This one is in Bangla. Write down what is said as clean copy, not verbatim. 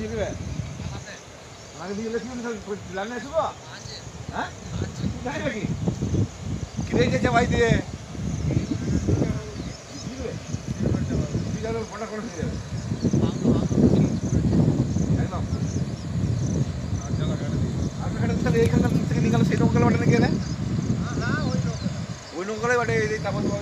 দিয়ে দিবে আমাকে দিয়ে গেলে কি লাইনে আসবো হ্যাঁ জানি নাকি কিনে যেতে ভাই দিয়ে ফোনটা করে দিয়ে যাবে একদম আপনার এইখান থেকে নিকালো সেই নৌকাল বাটে গেলে ওই নৌকালে বাটে তারপর